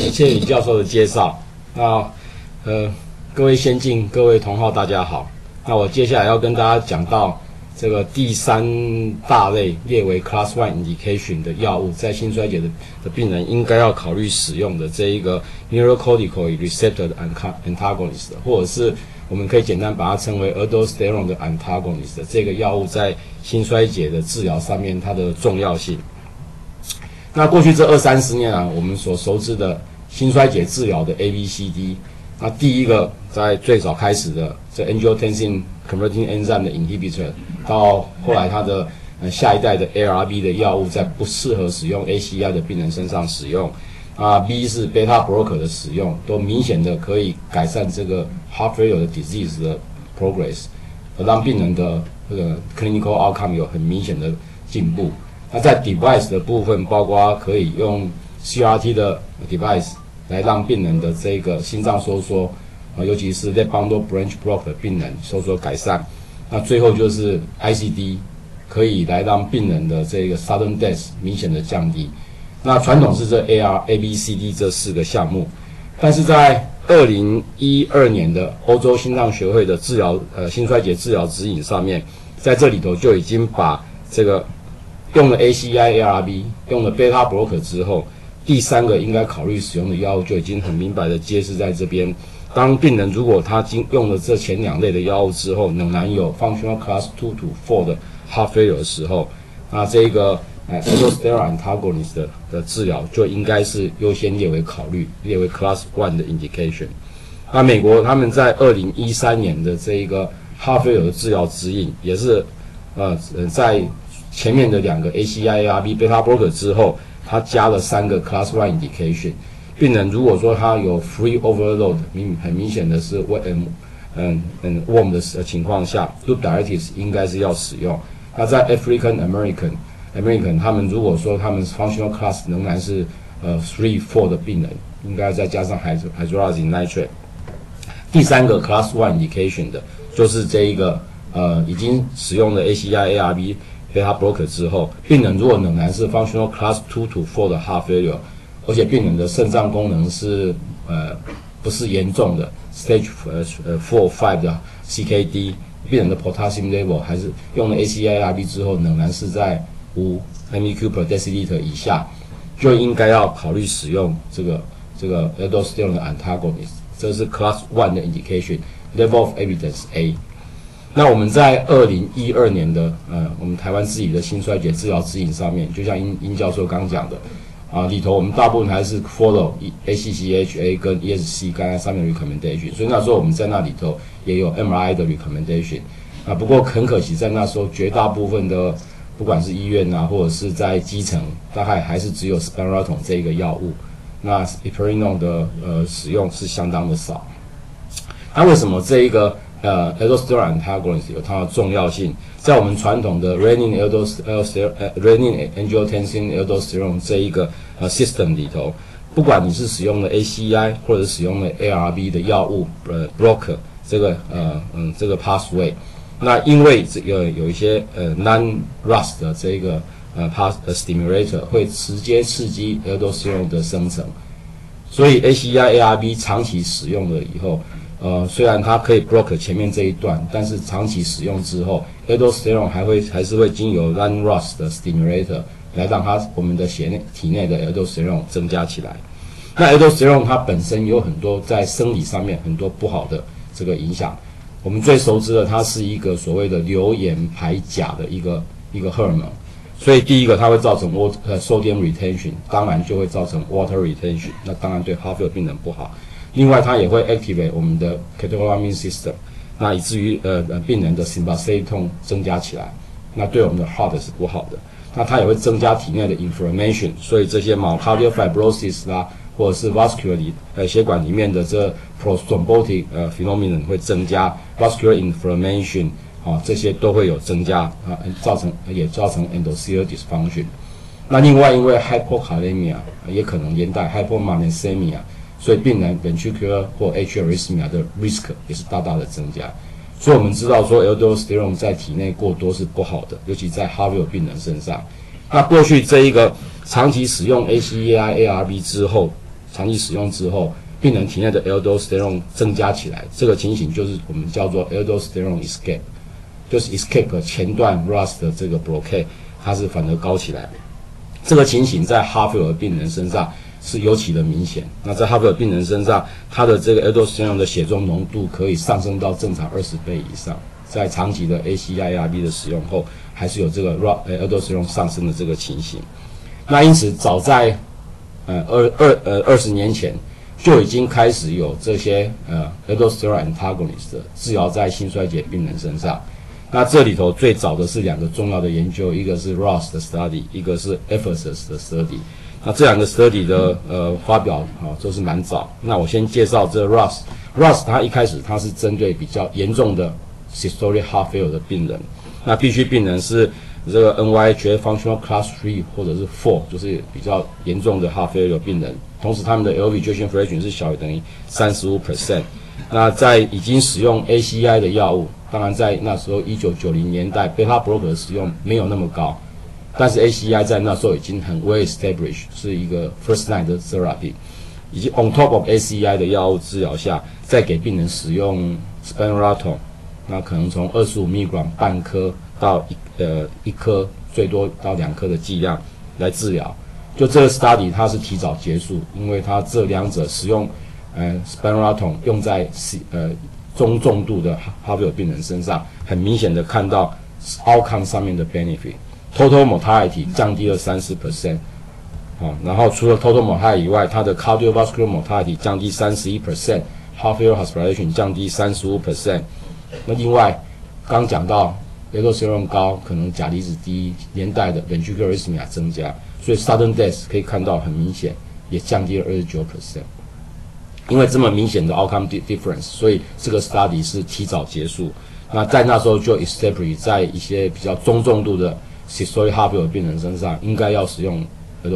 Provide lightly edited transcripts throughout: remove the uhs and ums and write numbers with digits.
谢谢李教授的介绍。那各位先进、各位同好，大家好。那我接下来要跟大家讲到这个第3大类列为 Class 1 Indication 的药物，在心衰竭的病人应该要考虑使用的这一个 Neurocorticoid Receptor 的 Antagonist， 或者是我们可以简单把它称为 Aldosterone 的 Antagonist， 这个药物在心衰竭的治疗上面它的重要性。那过去这20-30年啊，我们所熟知的心衰竭治疗的 ABCD， 那第一个在最早开始的这 Angiotensin Converting Enzyme 的 Inhibitor， 到后来它的下一代的 ARB 的药物在不适合使用 ACI 的病人身上使用。B 是 Beta Blocker 的使用，都明显的可以改善这个 Heart Failure 的 disease 的 progress， 让病人的这个 clinical outcome 有很明显的进步。那在 device 的部分，包括可以用 CRT 的 device 来让病人的这个心脏收缩，尤其是 left bundle branch block 的病人收缩改善。那最后就是 ICD， 可以来让病人的这个 sudden death 明显的降低。那传统是这 ABCD 这4个项目，但是在2012年的欧洲心脏学会的治疗心衰竭治疗指引上面，在这里头就已经把这个用了 ACI、ARB， 用了 Beta Blocker 之后，第3个应该考虑使用的药物就已经很明白的揭示在这边。当病人如果他用了这前2类的药物之后，仍然有 Functional Class 2 to 4的 Heart Failure 的时候，那这个Aldosterone Antagonist 的治疗就应该是优先列为考虑，列为 Class 1的 Indication。那美国他们在2013年的这一个 Heart Failure 的治疗指引，也是在前面的2个 ACI、ARB、Beta Blocker 之后，他加了3个 Class 1 Indication。病人如果说他有 Free Overload， 很明显的是warm 的情况下 ，Loop Diuretics 应该是要使用。那在 African American 他们如果说他们 Functional Class 仍然是3-4的病人，应该再加上 Hydroxyzine Nitrate。第3个 Class 1 Indication 的就是这一个已经使用了 ACI、ARB、Beta Blocker 之后，病人如果仍然是 Functional Class 2 to 4的 Heart Failure， 而且病人的肾脏功能是不是严重的 Stage 4-5的 CKD， 病人的 Potassium level 还是用了 ACI-ARB 之后仍然是在5 MEq per deciliter 以下，就应该要考虑使用这个 Aldosterone 的 Antagonist， 这是 Class 1的 Indication Level of Evidence A。那我们在2012年的我们台湾自己的心衰竭治疗指引上面，就像殷教授刚讲的里头我们大部分还是 follow ACC-HA 跟 ESC 刚才上面的 recommendation， 所以那时候我们在那里头也有 MRI 的 recommendation。不过很可惜，在那时候绝大部分的不管是医院或者是在基层，大概还是只有 Spironolactone 这一个药物，那 Eplerenone 的使用是相当的少。那为什么这一个Aldosterone Antagonist 有它的重要性？在我们传统的 Renin Angiotensin Aldosterone 这一个system 里头，不管你是使用了 ACI 或者使用了 ARB 的药物blocker 这个 pathway， 那因为这个有一些non-RAS 的这个stimulator 会直接刺激 Aldosterone 的生成，所以 ACI、ARB 长期使用了以后，虽然它可以 block 前面这一段，但是长期使用之后 ，Aldosterone 还是会经由 non-RAS 的 stimulator 来让我们的体内的 Aldosterone 增加起来。那 Aldosterone 它本身有很多在生理上面很多不好的这个影响。我们最熟知的，它是一个所谓的流盐排钾的一个荷尔蒙。所以第一个它会造成sodium retention， 当然就会造成 water retention， 那当然对 heart failure 病人不好。另外，它也会 activate 我们的 catecholamine system， 那以至于病人的 sympathetic tone 增加起来，那对我们的 heart 是不好的。那它也会增加体内的 inflammation， 所以这些 myocardial fibrosis 啦，或者是 vascular 血管里面的这 prosthrombotic phenomenon 会增加 vascular inflammation， 这些都会有增加也造成 endothelial dysfunction。那另外，因为 hypokalemia 也可能连带 hypomagnesemia， 所以病人 ventricular 或 atrial arrhythmia 的 risk 也是大大的增加。所以我们知道说 aldosterone 在体内过多是不好的，尤其在 heart failure 病人身上。那过去这一个长期使用 ACI、ARB 之后， 长期使用之后，病人体内的 aldosterone 增加起来，这个情形就是我们叫做 aldosterone escape， 就是 escape 前段 ROS 的这个 blockade 它是反而高起来。这个情形在哈菲尔病人身上是尤其的明显。那在哈菲尔病人身上，他的这个 aldosterone 的血中浓度可以上升到正常20倍以上，在长期的 ACE/ARB 的使用后，还是有这个 aldosterone 上升的这个情形。那因此，早在20年前就已经开始有这些aldosterone antagonist 的治疗在心衰竭病人身上。那这里头最早的是2个重要的研究，一个是 ROS 的 study， 一个是 Ephesus 的 study。那这2个 study 的发表都是蛮早。那我先介绍这 ROS 它一开始它是针对比较严重的 systolic heart failure 的病人，那必须病人是这个 NYHA functional class 3或者是 4， 就是比较严重的 heart failure 病人，同时他们的 LV ejection fraction 是小于等于 35%。那在已经使用 ACI 的药物，当然在那时候1990年代 beta blocker 的使用没有那么高，但是 ACI 在那时候已经很 well established， 是一个 first line 的 therapy， 以及 on top of ACI 的药物治疗下，再给病人使用 spironolactone， 那可能从25 mg 半颗到1颗，最多到2颗的剂量来治疗。就这个 study 它是提早结束，因为它这2者使用spironolactone 用在中重度的哈菲尔病人身上，很明显的看到 outcome 上面的 benefit。Total mortality 降低了 30%， 然后除了 total mortality 以外，它的 cardiovascular mortality 降低 31%，heart failure hospitalization 降低 35%。那另外刚讲到 aldosterone 高，可能钾离子低，连带的 ventricular arrhythmia 增加，所以 sudden death 可以看到很明显，也降低了 29%。因为这么明显的 outcome difference， 所以这个 study 是提早结束。那在那时候就 establish 在一些比较中重度的 systolic heart failure 病人身上，应该要使用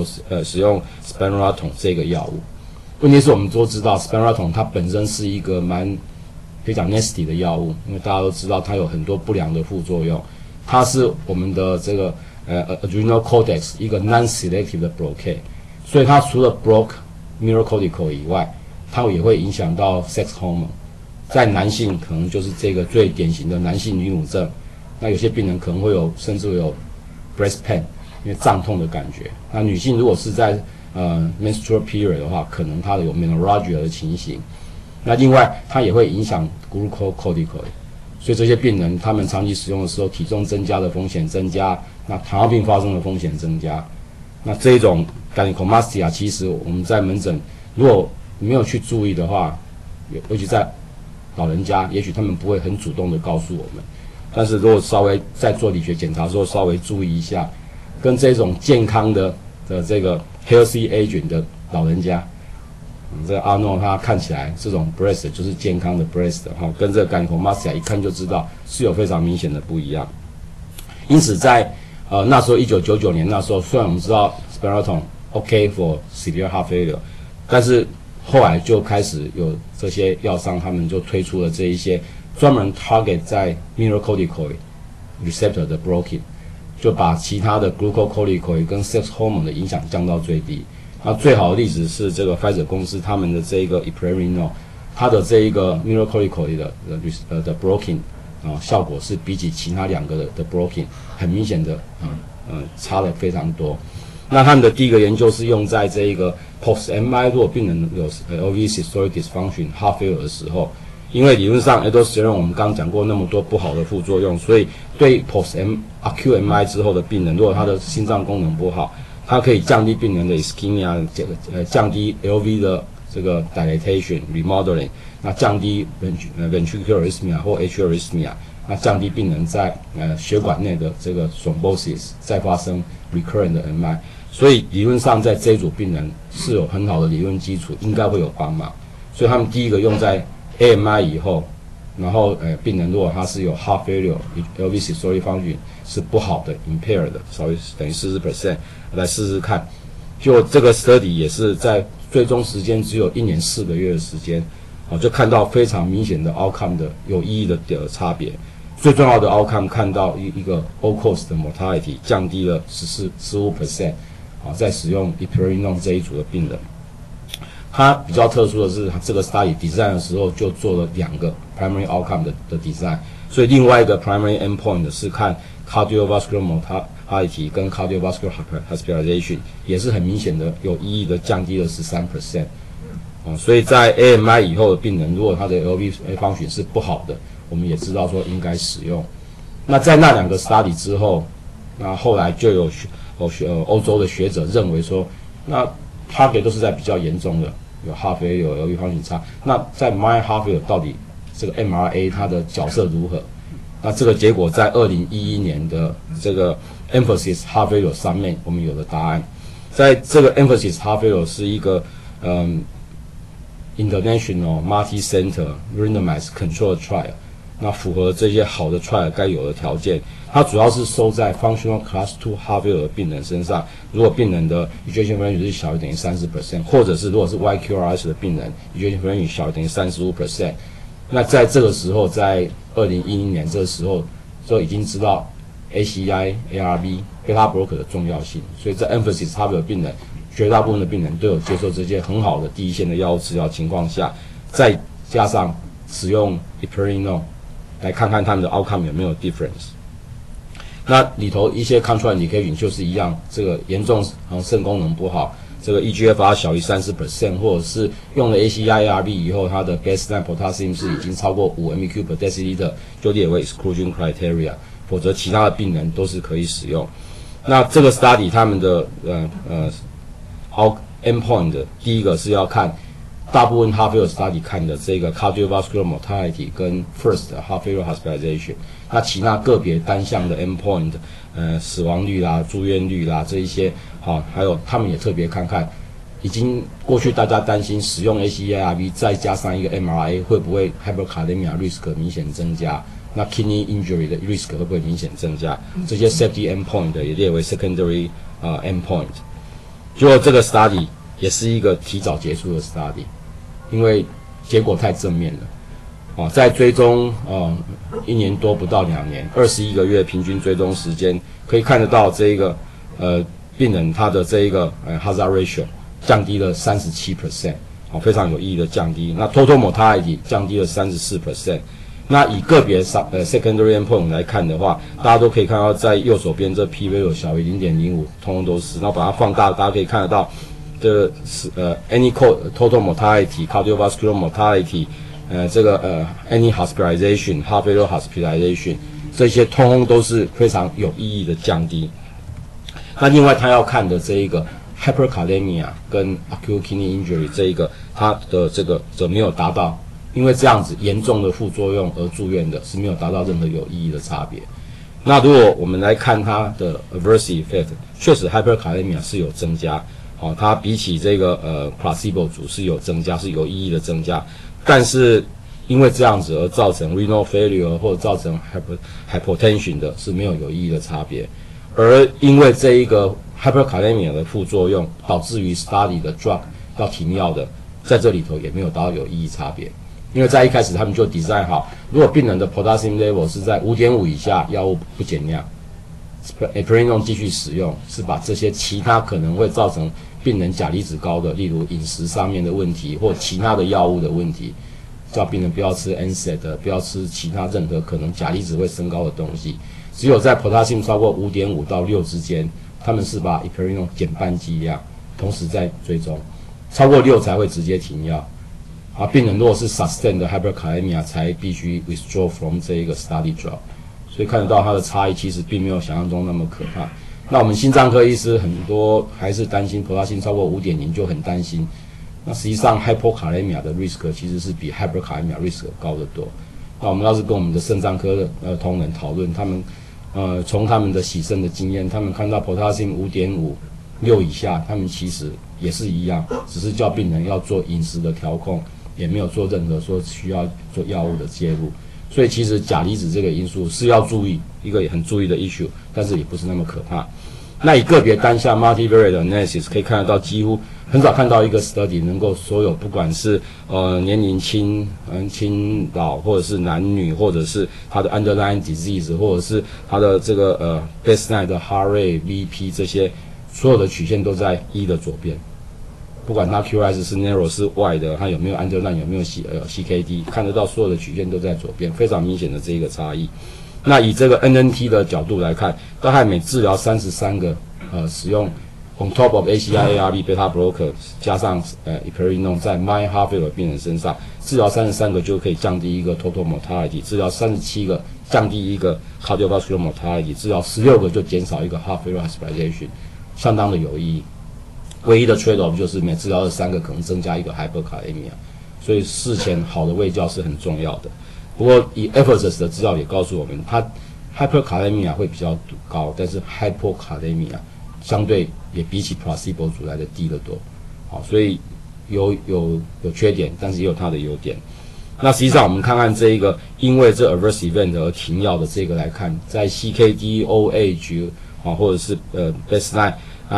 spironolactone 这个药物。问题是我们都知道 spironolactone 它本身是一个非常 nasty 的药物，因为大家都知道它有很多不良的副作用。它是我们的这个adrenal cortex 一个 non-selective 的 blockade， 所以它除了 block mineralocortical 以外，它也会影响到 sex hormone。在男性可能就是这个最典型的男性女乳症，那有些病人可能会甚至会有 breast pain， 因为胀痛的感觉。那女性如果是在menstrual period 的话，可能她有 menorrhagia 的情形。那另外它也会影响 glucocorticoid， 所以这些病人他们长期使用的时候，体重增加的风险增加，那糖尿病发生的风险增加。那这一种 gynecomastia 其实我们在门诊如果没有去注意的话，尤其在老人家，也许他们不会很主动的告诉我们，但是如果稍微在做理学检查的时候稍微注意一下，跟这种健康的这个 healthy aging 的老人家，这个阿诺他看起来这种 breast 就是健康的 breast 跟这个 gynecomastia 一看就知道是有非常明显的不一样。因此在那时候1999年那时候，虽然我们知道 spironolactone OK for severe heart failure， 但是后来就开始有这些药商，他们就推出了这一些专门 target 在 mineralocorticoid receptor 的 blocking， 就把其他的 glucocorticoid 跟 sex hormone 的影响降到最低。那最好的例子是这个 Pfizer 公司他们的这一个 eplerenone， 它的这一个 mineralocorticoid 的 blocking效果是比起其他2个的 blocking 很明显的差了非常多。那他们的第一个研究是用在这一个 post MI 如果病人有 LV systolic dysfunction heart failure 的时候，因为理论上 aldosterone 我们刚刚讲过那么多不好的副作用，所以对 post acute MI 之后的病人，如果他的心脏功能不好，它可以降低病人的 ischemia， 降低 LV 的这个 dilatation remodeling， 那降低 ventricular arrhythmia 或 atrial arrhythmia， 那降低病人在血管内的这个 thrombosis 再发生 recurrent 的 MI。所以理论上在这一组病人是有很好的理论基础，应该会有帮忙。所以他们第一个用在 AMI 以后，然后病人如果他是有 heart failure LV systolic function 是不好的 impaired 的，稍微等于 40% 来试试看。就这个 study 也是在最终时间只有1年4个月的时间，就看到非常明显的 outcome 的有意义的差别。最重要的 outcome 看到一个 all cause 的 mortality 降低了15%。在使用 eplerenone 这一组的病人， 它比较特殊的是，这个 study design 的时候就做了2个 primary outcome 的 design， 所以另外一个 primary endpoint 是看 cardiovascular mortality 跟 cardiovascular hospitalization， 也是很明显的有意义的降低了13%。所以在 AMI 以后的病人，如果他的 LV function 是不好的，我们也知道说应该使用。那在那2个 study 之后，那后来就有欧洲的学者认为说，那 target 都是在比较严重的，有 heart failure 有 LV function 差。那在 mild heart failure 到底这个 MRA 它的角色如何？那这个结果在2011年的这个 Emphasis Heart Failure 上面，我们有了答案。在这个 Emphasis Heart Failure 是一个International Multi-Center Randomized Control Trial， 那符合这些好的 trial 该有的条件。它主要是收在 Functional Class 2 Heart Failure 的病人身上，如果病人的 ejection fraction 是小于等于 30%， 或者是如果是 YQRS 的病人 ejection fraction 小于等于 35%， 那在这个时候，在2010年这个时候就已经知道 ACI、ARB、beta blocker 的重要性，所以在 Emphasis Heart Failure 的病人，绝大部分的病人都有接受这些很好的第一线的药物治疗情况下，再加上使用 eplerenone 来看看他们的 outcome 有没有 difference。那里头一些 control indication 就是一样，这个严重肾功能不好，这个 eGFR 小于 30%， 或者是用了 ACI-ARB 以后，它的 baseline potassium 是已经超过5 mg/dL， 就列为 exclusion criteria， 否则其他的病人都是可以使用。那这个 study 他们的endpoint 的第一个是要看大部分 heart failure study 看的这个 cardiovascular mortality 跟 first heart failure hospitalization， 那其他个别单项的 endpoint， 死亡率啦、住院率啦这一些，还有他们也特别看看，已经过去大家担心使用 ACI-ARB 再加上一个 MRA 会不会 hyperkalemia risk 明显增加，那 kidney injury 的 risk 会不会明显增加，这些 safety endpoint 也列为 secondary endpoint。结果这个 study 也是一个提早结束的 study， 因为结果太正面了，在追踪1年多不到2年，21个月平均追踪时间，可以看得到这一个病人他的这一个hazard ratio 降低了 37%， 非常有意义的降低。那 total mortality 降低了 34%。那以个别secondary endpoint 来看的话，大家都可以看到，在右手边这 p-value 小于 0.05， 通通都是。然后把它放大，大家可以看得到，这个是any total mortality、cardiovascular mortality， any hospitalization、heart failure hospitalization， 这些通通都是非常有意义的降低。那另外他要看的这一个 hyperkalemia 跟 acute kidney injury 这一个，它的这个则没有达到。因为这样子严重的副作用而住院的是没有达到任何有意义的差别。那如果我们来看它的 adverse effect， 确实 hyperkalemia 是有增加，它比起这个placebo 组是有增加，是有意义的增加。但是因为这样子而造成 renal failure 或者造成 hypotension 的是没有意义的差别。而因为这一个 hyperkalemia 的副作用导致于 study 的 drug 要停药的，在这里头也没有达到有意义差别。因为在一开始他们就 design 好，如果病人的 potassium level 是在 5.5 以下，药物不减量 eplerenone 继续使用，是把这些其他可能会造成病人钾离子高的，例如饮食上面的问题或其他的药物的问题，叫病人不要吃 NSAID， 不要吃其他任何可能钾离子会升高的东西。只有在 potassium 超过 5.5 到6之间，他们是把 eplerenone 减半剂量，同时在追踪，超过6才会直接停药。病人如果是 sustained 的 hyperkalemia 才必须 withdraw from 这一个 study drug， 所以看得到它的差异其实并没有想象中那么可怕。那我们心脏科医师很多还是担心 potassium 超过 5.0 就很担心，那实际上 hypokalemia 的 risk 其实是比 hyperkalemia risk 高得多。那我们要是跟我们的肾脏科的同仁讨论，他们从他们的洗肾的经验，他们看到 potassium 5.5 6以下，他们其实也是一样，只是叫病人要做饮食的调控，也没有做任何说需要做药物的介入。所以其实钾离子这个因素是要注意，一个很注意的 issue， 但是也不是那么可怕。那以个别单项 multivariate analysis 可以看得到，几乎很少看到一个 study 能够所有不管是年龄轻老，或者是男女，或者是他的 underlying disease， 或者是他的这个baseline 的 heart rate、VP 这些所有的曲线都在1的左边。 不管它 QRS 是 narrow 是 wide 的，它有没有 underline 有没有CKD， 看得到所有的曲线都在左边，非常明显的这一个差异。那以这个 NNT 的角度来看，大概每治疗33个使用 on top of ACI、ARB、beta blocker 加上eplerenone 在 mild heart failure 病人身上，治疗33个就可以降低一个 total mortality， 治疗37个降低一个 cardiovascular mortality， 治疗16个就减少一个 heart failure hospitalization， 相当的有意义。唯一的 trade off 就是每治疗23个可能增加一个 hyperkalemia， 所以事前好的卫教是很重要的。不过以 Ephesus 的资料也告诉我们，它 hyperkalemia 会比较高，但是 hypokalemia 相对也比起 placebo 组来的低得多。好，所以有缺点，但是也有它的优点。那实际上我们看看这一个因为这 adverse event 而停药的这个来看，在 CKD、OH 或者是baseline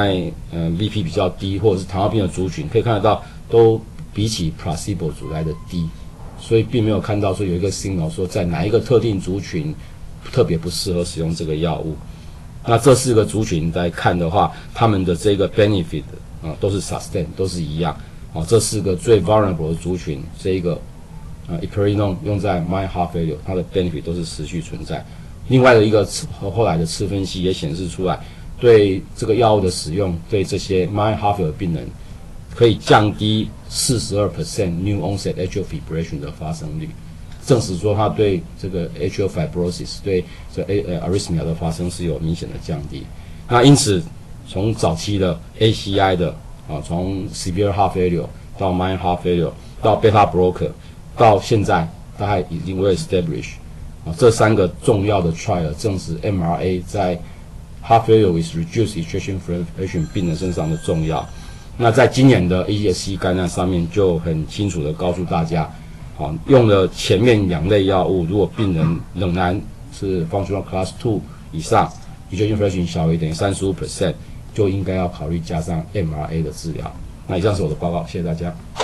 VP 比较低，或者是糖尿病的族群，可以看得到都比起 placebo 组来的低，所以并没有看到说有一个 signal 说在哪一个特定族群特别不适合使用这个药物。那这4个族群来看的话，他们的这个 benefit 都是 sustain， 都是一样。这4个最 vulnerable 的族群，这一个eplerenone 用在 mild heart failure， 它的 benefit 都是持续存在。另外的一个后来的次分析也显示出来，对这个药物的使用，对这些 mild heart failure 病人可以降低 42% new onset atrial fibrillation 的发生率，证实说它对这个 atrial fibrosis 对这arrhythmia 的发生是有明显的降低。那因此从早期的 ACI 的从 severe heart failure 到 mild heart failure 到 beta blocker 到现在大概已经 well established，这3个重要的 trial 证实 MRA 在 heart failure with reduced ejection fraction 病人身上的重要。那在今年的 ESC 概览上面就很清楚的告诉大家，用了前面2类药物，如果病人仍然是 functional class 2以上 ejection fraction 小于等于 35%， 就应该要考虑加上 MRA 的治疗。那以上是我的报告，谢谢大家。